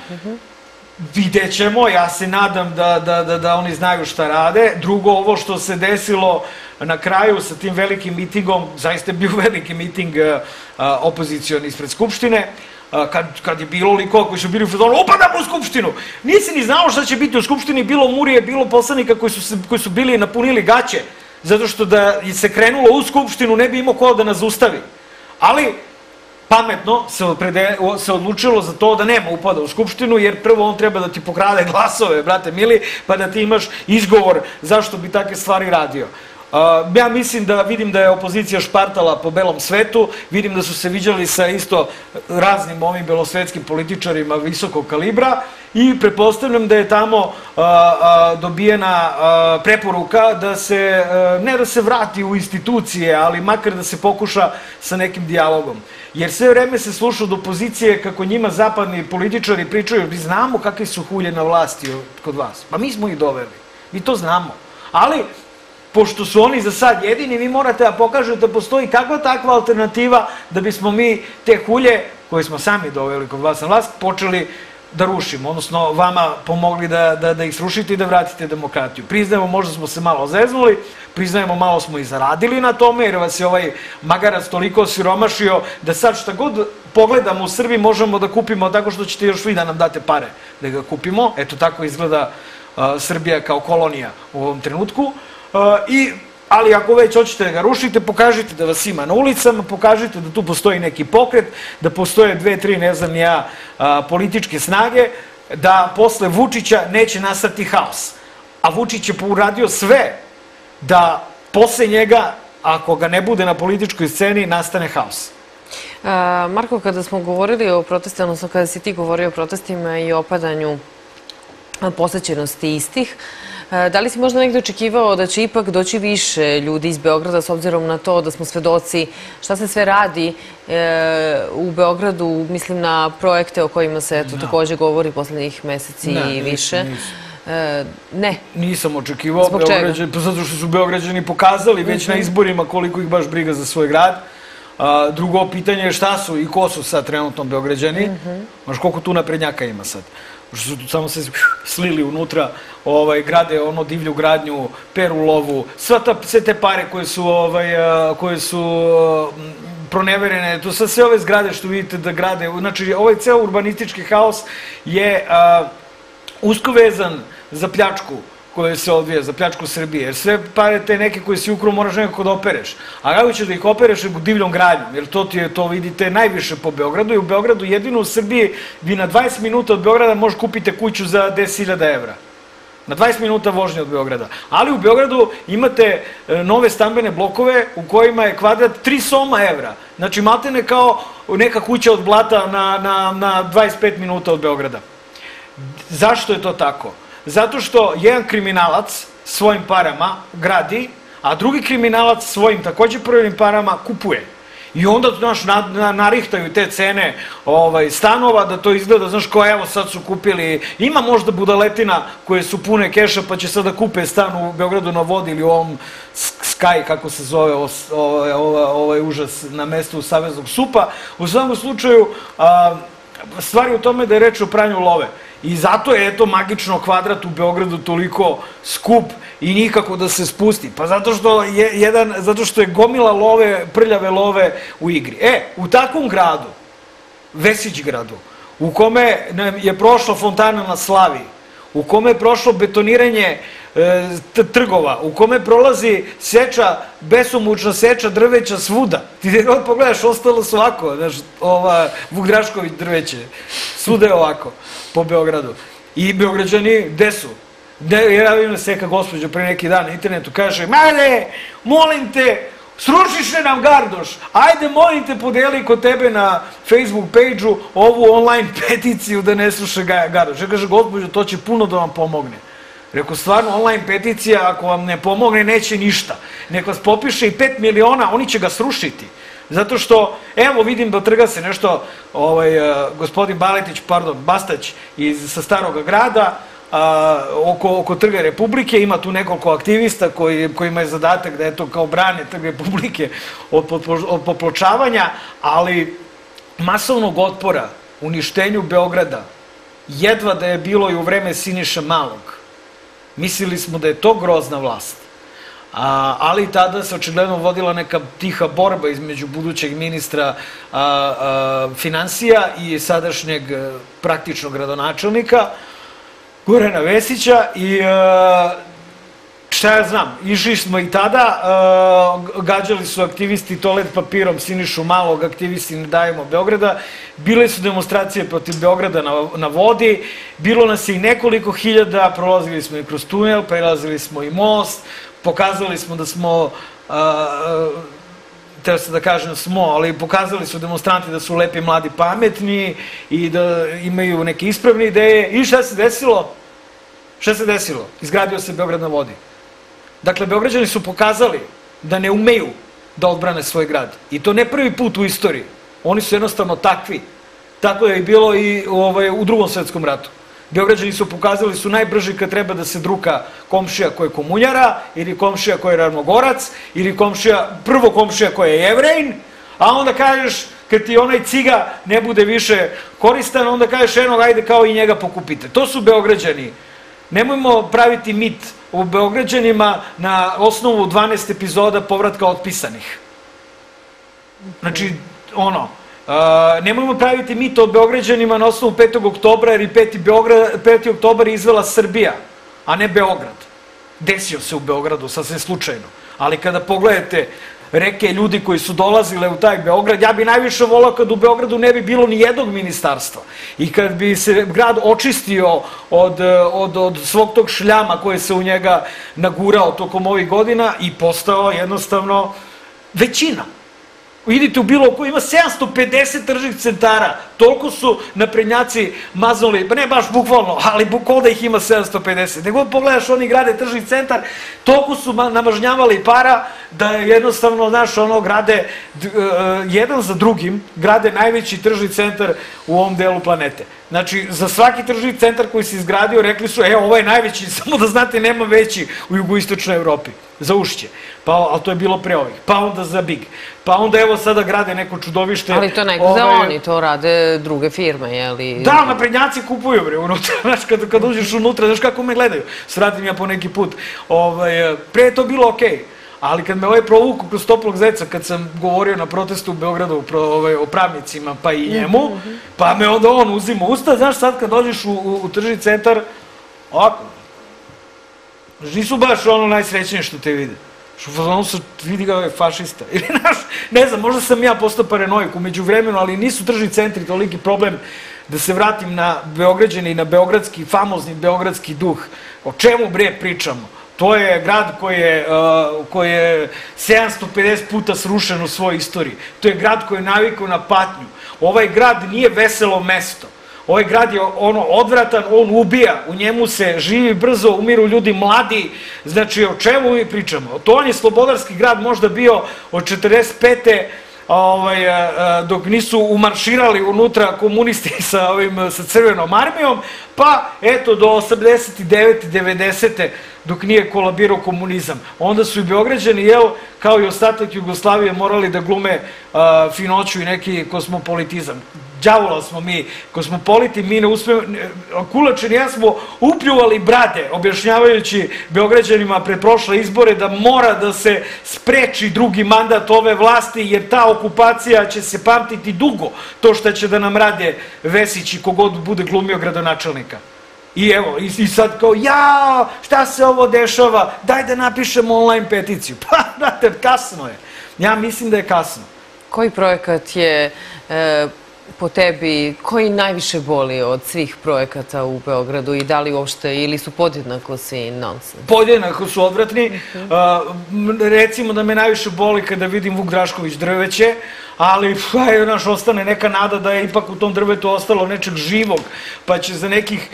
Vidjet ćemo, ja se nadam da oni znaju šta rade. Drugo, ovo što se desilo na kraju sa tim velikim mitingom, zaista je bio veliki miting opozicioni ispred Skupštine, kad je bilo likova koji su bili u fazonu, upadamo u Skupštinu! Nisi ni znao šta će biti u Skupštini, bilo murije, bilo poslanika koji su bili napunili gaće, zato što da se krenulo u Skupštinu ne bi imao ko da nas zaustavi. Ali pametno se odlučilo za to da nema upada u Skupštinu, jer prvo on treba da ti pokrade glasove, brate mili, pa da ti imaš izgovor zašto bi takve stvari radio. Ja mislim da vidim da je opozicija špartala po belom svetu, vidim da su se viđali sa isto raznim ovim belosvetskim političarima visokog kalibra i pretpostavljam da je tamo dobijena preporuka da se, ne da se vrati u institucije, ali makar da se pokuša sa nekim dijalogom. Jer sve vreme se sluša od opozicije kako njima zapadni političari pričaju, mi znamo kakve su hulje na vlasti kod vas, pa mi smo ih doveli, mi to znamo, ali pošto su oni za sad jedini, vi morate da pokažete da postoji kakva takva alternativa da bismo mi te hulje, koje smo sami doveli kod vas na vlast, počeli da rušimo, odnosno vama pomogli da ih srušite i da vratite demokratiju. Priznajemo, možda smo se malo zeznuli, priznajemo, malo smo i zaradili na tome, jer vas je ovaj magarac toliko osiromašio da sad šta god pogledamo u Srbiji možemo da kupimo tako što ćete još vi da nam date pare da ga kupimo. Eto tako izgleda Srbija kao kolonija u ovom trenutku. Ali ako već hoćete da ga rušite, pokažite da vas ima na ulicama, pokažite da tu postoji neki pokret, da postoje 2, 3, ne znam ja, političke snage, da posle Vučića neće nastati haos. A Vučić je uradio sve da posle njega, ako ga ne bude na političkoj sceni, nastane haos. Marko, kada smo govorili o protestima, odnosno kada si ti govorio o protestima i opadanju posećenosti istih. Da li si možda negdje očekivao da će ipak doći više ljudi iz Beograda s obzirom na to da smo svedoci šta se sve radi u Beogradu, mislim na projekte o kojima se također govori poslednjih meseci i više? Ne. Nisam očekivao. Zbog čega? Zato što su Beograđani pokazali već na izborima koliko ih baš briga za svoj grad. Drugo pitanje je šta su i ko su sad trenutno Beograđani. Znaš koliko tu naprednjaka ima sad. Što su tu samo se slili unutra, grade ono divlju gradnju, peru lovu, sve te pare koje su proneverene, to sad sve ove zgrade što vidite da grade, znači ovaj ceo urbanistički haos je usko vezan za pljačku koje se odvija, za pljačku Srbije, jer sve pare te neke koje si ukrao moraš nekako da opereš. A kako ćeš da ih opereš divljom gradnjom, jer to vidite najviše po Beogradu i u Beogradu jedino u Srbiji vi na 20 minuta od Beograda možeš kupite kuću za 10.000 evra. Na 20 minuta vožnje od Beograda. Ali u Beogradu imate nove stambene blokove u kojima je kvadrat 3 soma evra. Znači maltene kao neka kuća od blata na 25 minuta od Beograda. Zašto je to tako? Zato što jedan kriminalac svojim parama gradi, a drugi kriminalac svojim također prvim parama kupuje. I onda, znaš, narihtaju te cene stanova, da to izgleda, znaš, kao evo sad su kupili, ima možda budaletina koje su pune keša pa će sad da kupe stan u Beogradu na vodi ili u ovom Sky, kako se zove ovaj užas na mestu Saveznog SUP-a. U svakom slučaju, stvar je u tome da je reč o pranju love. I zato je, eto, magično kvadrat u Beogradu toliko skup i nikako da se spusti. Pa zato što je gomila love, prljave love u igri. U takvom gradu, Vesićgradu, u kome je prošla fontana na Slavi, u kome je prošlo betoniranje trgova, u kome prolazi besomučna seča drveća svuda. Ti gdje god pogledaš, ostalo su ovako, znaš, Vuk Drašković drveće, svuda je ovako, po Beogradu. I Beograđani, gde su? Javim se neka gospođa pre neki dan na internetu, kaže, Mare, molim te, srušiše nam gardoš, ajde, molim te, podeli kod tebe na Facebook page-u ovu online peticiju da ne sruše gardoš. Ja kaže, gospođo, to će puno da vam pomogne. Rekao, stvarno, online peticija, ako vam ne pomogne, neće ništa. Nek vas popiše i 5 miliona, oni će ga srušiti. Zato što, evo, vidim da trga se nešto, gospodin Bastać sa Starog grada, oko Trga Republike, ima tu nekoliko aktivista kojima je zadatak da eto kao brane Trg Republike od popločavanja, ali masovnog otpora uništenju Beograda jedva da je bilo i u vreme Siniše Malog. Mislili smo da je to grozna vlast. Ali tada se očigledno vodila neka tiha borba između budućeg ministra finansija i sadašnjeg praktičnog gradonačelnika Gorana Vesića i šta ja znam, išli smo i tada, gađali su aktivisti toalet papirom Sinišu Malog, aktivisti Ne dajemo Beograda, bile su demonstracije protiv Beograda na vodi, bilo nas je i nekoliko hiljada, prolazili smo i kroz tunel, prelazili smo i most, pokazali smo da smo, treba se da kažem smo, ali pokazali su demonstranti da su lepi, mladi, pametni i da imaju neke ispravne ideje. I šta se desilo? Šta se desilo? Izgradio se Beograd na vodi. Dakle, Beograđani su pokazali da ne umeju da odbrane svoj grad. I to ne prvi put u istoriji. Oni su jednostavno takvi. Tako je i bilo i u Drugom svetskom ratu. Beograđani su pokazali su najbrži kad treba da se druka komšija koji je komunjara, ili komšija koji je ravnogorac, ili prvo komšija koji je Jevrejin, a onda kažeš, kad ti onaj ciga ne bude više koristan, onda kažeš, eno, ajde kao i njega pokupite. To su Beograđani. Nemojmo praviti mit o Beograđanima na osnovu 12 epizoda Povratka otpisanih. Znači, nemojmo praviti mit o Beograđanima na osnovu 5. oktobra, jer i 5. oktobar je izvela Srbija, a ne Beograd. Desio se u Beogradu, sasvim slučajno. Ali kada pogledate reke ljudi koji su dolazile u taj Beograd, ja bi najviše volao kad u Beogradu ne bi bilo ni jednog ministarstva. I kad bi se grad očistio od svog tog šljama koje se u njega nagurao tokom ovih godina i postao jednostavno većina. idite u bilo koji, ima 750 tržnih centara, toliko su naprednjaci maznuli, pa ne baš bukvalno, ali bukvalno da ih ima 750. Nego pogledaš, oni grade tržni centar, toliko su namažnjavali para da jednostavno, znaš, ono, grade jedan za drugim, grade najveći tržni centar u ovom delu planete. Znači, za svaki tržni centar koji se izgradio, rekli su, ovo je najveći, samo da znate, nema veći u jugoistočnoj Evropi, za Ušće. Ali to je bilo pre ovih. Pa onda za Big. Pa onda evo sada grade neko čudovište. Ali to neko za oni, to rade druge firme, jeli? Da, naprednjaci kupuju, bre, unutra. Znaš, kad uđeš unutra, znaš kako me gledaju. Svratim ja po neki put. Pre je to bilo okej. Ali kad me provuku kroz toplog zeca, kad sam govorio na protestu u Beogradu o pravnicima, pa i njemu, pa me onda on uzima usta, znaš, sad kad dođeš u tržni centar, ovako, nisu baš ono najsrećnije što te vide. Ono se vidi ga je fašista. Ili, znaš, ne znam, možda sam ja postao paranoik umeđu vremenu, ali nisu tržni centri toliki problem. Da se vratim na Beograđane i na beogradski, famozni beogradski duh. O čemu, bre, pričamo? To je grad koji je 750 puta srušen u svojoj istoriji. To je grad koji je navikao na patnju. Ovaj grad nije veselo mesto. Ovaj grad je odvratan, on ubija, u njemu se živi brzo, umiru ljudi mladi. Znači, o čemu mi pričamo? To on je slobodarski grad možda bio od 45. dok nisu umarširali unutra komunisti sa crvenom armijom, pa eto do 89. 90. dok nije kolabirao komunizam. Onda su i Beograđani, kao i ostatak Jugoslavije, morali da glume finoću i neki kosmopolitizam. Đavola smo mi, kosmopoliti, mi ne uspemo, Kulačin i ja smo upljuvali brade, objašnjavajući Beograđanima pred prošle izbore da mora da se spreči drugi mandat ove vlasti, jer ta okupacija će se pamtiti dugo, to što će da nam rade Vesić i kogod bude glumio gradonačelnika. I evo, i sad kao, šta se ovo dešava, daj da napišemo online peticiju. Pa, znate, kasno je. Ja mislim da je kasno. Koji projekat je po tebi, koji najviše boli od svih projekata u Beogradu i da li uopšte, ili su podjednako svi nonsens? Podjednako su odvratni. Recimo da me najviše boli kada vidim Vuk Drašković drveće, ali ostane neka nada da je ipak u tom drvetu ostalo nečeg živog, pa će za nekih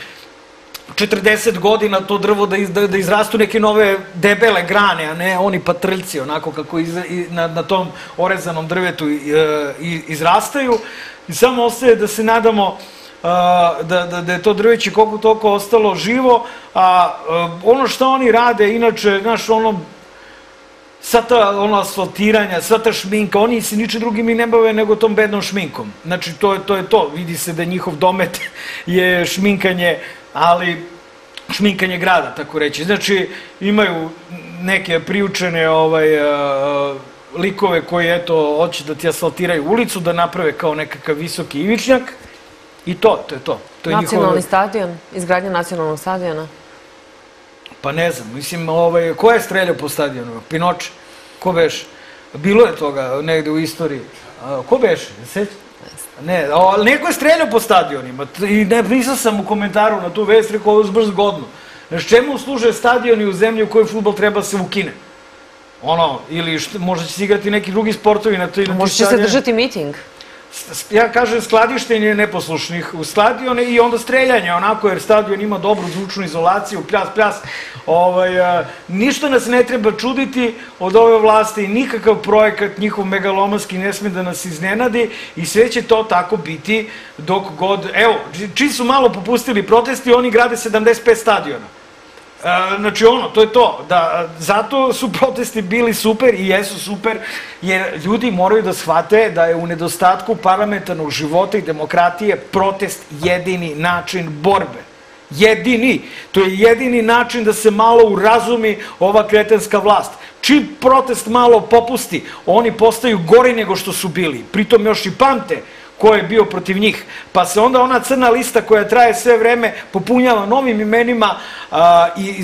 40 godina to drvo da izrastu neke nove debele grane, a ne oni patrljci, onako kako na tom orezanom drvetu izrastaju. I samo ostaje da se nadamo da je to drveće koliko toliko ostalo živo, a ono što oni rade, inače, znaš, sva ta asfaltiranja, sva ta šminka, oni se ničim drugim i ne bave nego tom bednom šminkom. Znači, to je to. Vidi se da njihov domet je šminkanje, ali šminkanje grada, tako reći. Znači, imaju neke priučene likove koji, eto, hoće da ti asfaltiraju ulicu, da naprave kao nekakav visoki ivičnjak i to je to. Nacionalni stadion, izgradnja nacionalnog stadiona? Pa ne znam, mislim, ko je streljao po stadionu? Pinoče? Ko beše? Bilo je toga negde u istoriji. Ko beše? Ne, ali neko je streljao po stadionima i napisao sam u komentaru na tu vest, rekao, ovo je baš zgodno. Znaš, čemu služe stadioni u zemlji u kojoj fudbal treba se ukine? Ili možda će se igrati neki drugi sportovi na toj... Možda će se držati miting? Ja kažem skladištenje neposlušnih u stadione i onda streljanje, onako, jer stadion ima dobru zvučnu izolaciju, pljas. Ništa nas ne treba čuditi od ove vlasti, nikakav projekat njihov megalomanski ne sme da nas iznenadi i sve će to tako biti dok god... Evo, čim su malo popustili protesti, oni grade 75 stadiona. Znači, to je to. Zato su protesti bili super i jesu super, jer ljudi moraju da shvate da je u nedostatku parlamentarnog života i demokratije protest jedini način borbe. Jedini. To je jedini način da se malo urazumi ova kretenska vlast. Čim protest malo popusti, oni postaju gori nego što su bili. Pritom još i pamte ko je bio protiv njih. Pa se onda ona crna lista koja traje sve vreme popunjava novim imenima i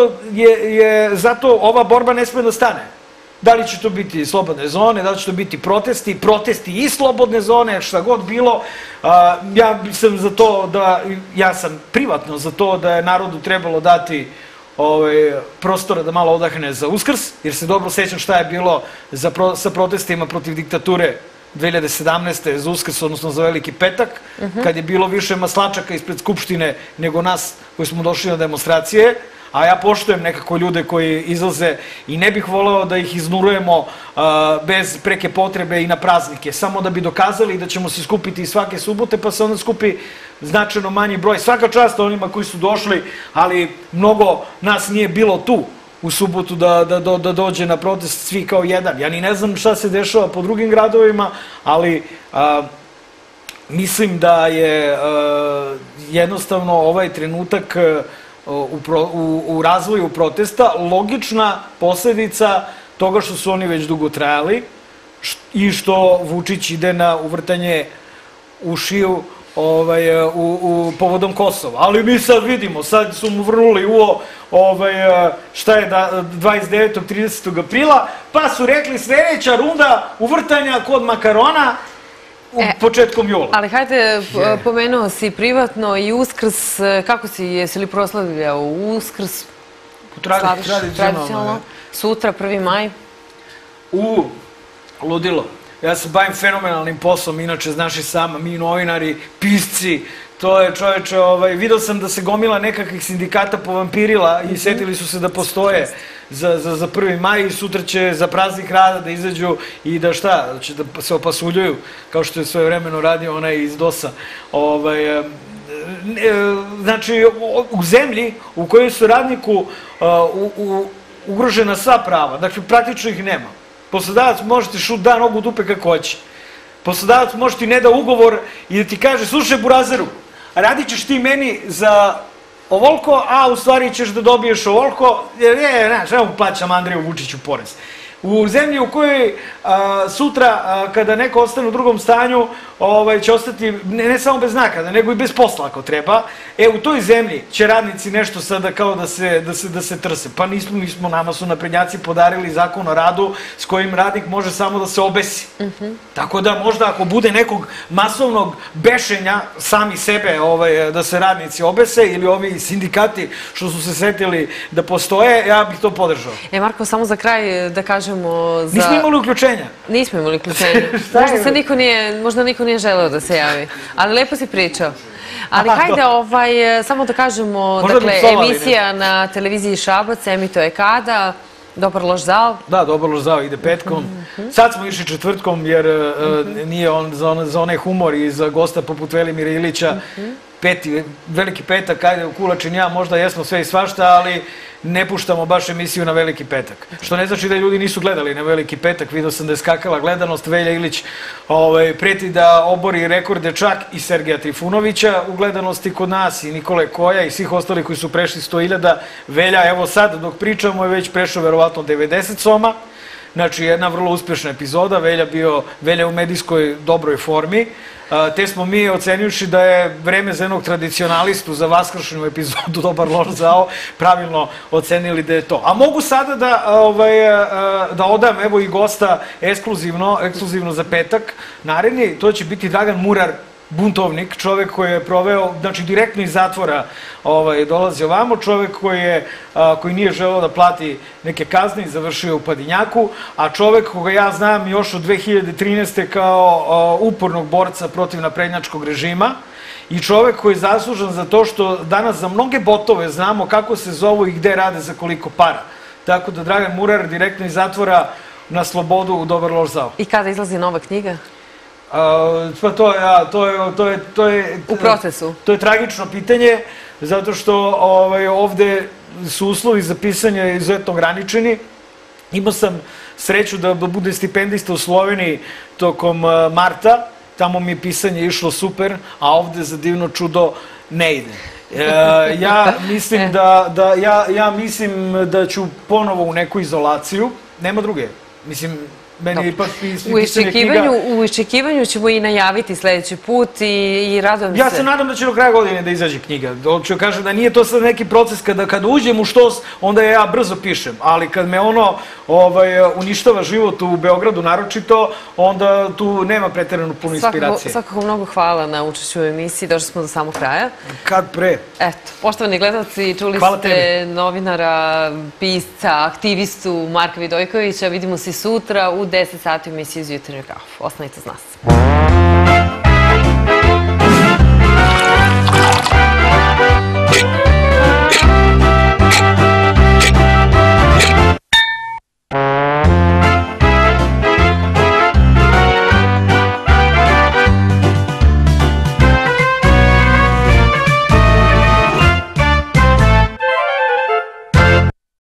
zato ova borba ne sme da stane. Da li će to biti slobodne zone, da li će to biti protesti i slobodne zone, šta god bilo. Ja sam privatno za to da je narodu trebalo dati prostora da malo odahne za Uskrs, jer se dobro sećam šta je bilo sa protestima protiv diktature 2017. za Uskrs, odnosno za Veliki petak, kad je bilo više maslačaka ispred Skupštine nego nas koji smo došli na demonstracije, a ja poštujem nekako ljude koji izlaze i ne bih voleo da ih iznurujemo bez preke potrebe i na praznike, samo da bi dokazali da ćemo se skupiti svake subote, pa se onda skupi značajno manji broj. Svaka čast onima koji su došli, ali mnogo nas nije bilo tu u subotu da dođe na protest svi kao jedan. Ja ni ne znam šta se dešava po drugim gradovima, ali mislim da je jednostavno ovaj trenutak u razvoju protesta logična posledica toga što su oni već dugo trajali i što Vučić ide na uvrtanje ušiju povodom Kosova. Ali mi sad vidimo, sad su mu vrnuli šta je 29. 30. aprila, pa su rekli sledeća runda uvrtanja kod makarona početkom jula. Ali hajde, pomenuo si privatno i Uskrs, kako jesi li proslavljao Uskrs? Tradicionalno. Sutra, 1. maj? Ludilo. Ja se bavim fenomenalnim poslom, inače, znaš i sama, mi novinari, pisci, to je čoveče, vidio sam da se gomila nekakvih sindikata povampirila i setili su se da postoje za 1. maj i sutra će za praznik rada da izađu i da šta, će da se opasuljuju, kao što je svoje vremeno radio onaj iz DOS-a. Znači, u zemlji u kojoj su radniku ugrožena sva prava, dakle, praktično ih nema. Poslodavac može ti da nogu u dupe kako hoće. Poslodavac može ti ne da ugovor i da ti kaže, slušaj burazeru, radit ćeš ti meni za ovoliko, a u stvari ćeš da dobiješ ovoliko, jer znaš, evo plaćam Andreju Vučiću porez. U zemlji u kojoj sutra, kada neko ostane u drugom stanju, će ostati ne samo bez naknada, nego i bez posla ako treba, u toj zemlji će radnici nešto sada kao da se trse. Pa nismo, nama su naprednjaci podarili zakon o radu s kojim radnik može samo da se obesi. Tako da možda ako bude nekog masovnog bešenja sami sebe da se radnici obese ili ovi sindikati što su se setili da postoje, ja bih to podržao. Marko, samo za kraj da kažemo za... Nismo imali uključenja. Nismo imali uključenja. Možda niko nije želeo da se javi. Ali lepo si pričao. Ali hajde, samo da kažemo, dakle, emisija na televiziji Šabac emituje kada? Dobar loš zao? Da, Dobar loš zao ide petkom. Sad smo išli četvrtkom jer nije on za onaj humor i za gosta poput Velimira Ilića. Veliki petak, ajde u Kulačin ja, možda jesmo sve i svašta, ali ne puštamo baš emisiju na Veliki petak. Što ne znači da ljudi nisu gledali na Veliki petak, vidio sam da je skakala gledanost, Velja Ilić preti da obori rekorde čak i Sergeja Trifunovića u gledanosti kod nas i Nikole Koja i svih ostalih koji su prešli 100.000. Velja, evo sad dok pričamo je već prešao verovatno 90 soma. Znači, jedna vrlo uspješna epizoda, Velja u medijskoj dobroj formi, te smo mi ocenjujući da je vreme za jednog tradicionalistu za vaskršnju epizodu Dobar loš zao pravilno ocenili da je to. A mogu sada da odam evo i gosta ekskluzivno za petak naredni, to će biti Dragan Murar, buntovnik, čovek koji je proveo, znači direktno iz zatvora dolazi ovamo, čovek koji nije želeo da plati neke kazne i završio u Padinjaku, a čovek koga ja znam još od 2013. kao upornog borca protiv naprednjačkog režima i čovek koji je zaslužan za to što danas za mnoge botove znamo kako se zovu i gde rade za koliko para. Tako da Dragan Murar direktno iz zatvora na slobodu u Dobar loš zao. I kada izlazi nova knjiga? Pa to je... U procesu? To je tragično pitanje, zato što ovde su uslovi za pisanje izuzetno ograničeni. Imao sam sreću da bude stipendista u Sloveniji tokom marta, tamo mi je pisanje išlo super, a ovde za divno čudo ne ide. Ja mislim da ću ponovo u neku izolaciju, nema druge. Mislim, Meni je ipak pisanje knjiga... U iščekivanju ćemo i najaviti sledeći put i radujem se. Ja se nadam da će do kraja godine da izađe knjiga. Hoću kažem da nije to sad neki proces kada uđem u štos, onda ja brzo pišem. Ali kad me ono uništava život u Beogradu naročito, onda tu nema preterano puno inspiracije. Svakako mnogo hvala na učešću u emisiji. Došli smo do samog kraja. Kad pre. Eto, poštovani gledalci, čuli ste novinara, pisca, aktivistu Marka Vidojkovića. Vidimo se sutra u 10 sati u emisiji Uz jutarnju kafu. Ostanite uz nas.